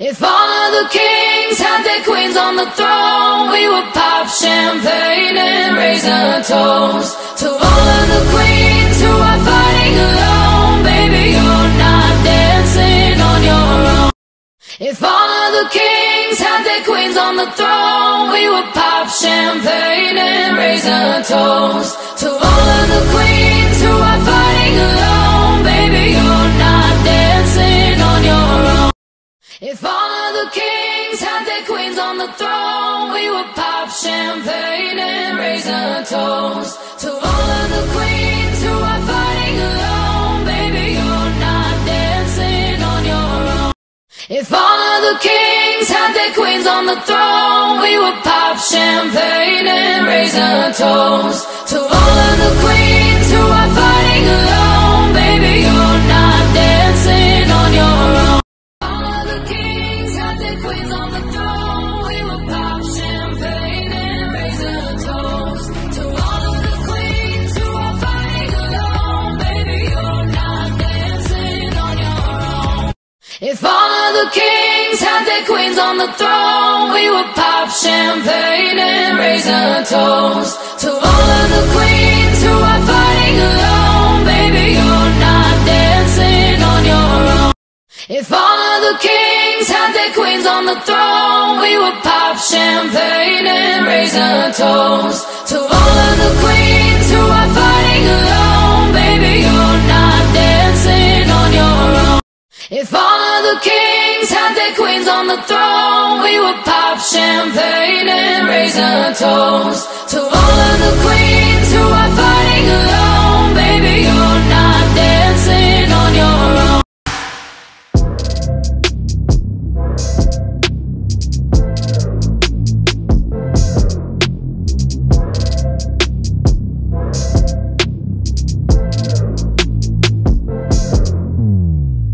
If all of the kings had their queens on the throne, we would pop champagne and raise a toast to all of the queens who are fighting alone. Baby, you're not dancing on your own. If all of the kings had their queens on the throne, we would pop champagne and raise a toast to all of the queens who are fighting alone. Baby, you're not dancing on your own. If all of the kings had their queens on the throne, we would pop champagne and raise a toast to all of the queens who are fighting alone. Baby, you're not dancing on your own. If all of the kings had their queens on the throne, we would pop champagne and raise a toast to all of the queens who are fighting alone. Baby, you're not dancing on your own. All of the kings had their queens on the throne, we would pop champagne and raise a toast to all of the queens who are fighting alone. Baby, you're not dancing on your own. If all of the kings had their queens on the throne, we would pop champagne and raise a toast to all of the queens who are fighting alone. Baby, you're not dancing on your own. If all of the kings had their queens on the throne, we would pop champagne and raise a toast to all of the queens who are fighting alone. Baby, you're not dancing on your own. If all of the kings had their queens on the throne, we would pop champagne and raise a toast to all of the queens who are fighting alone. Baby, you're not dancing on your own.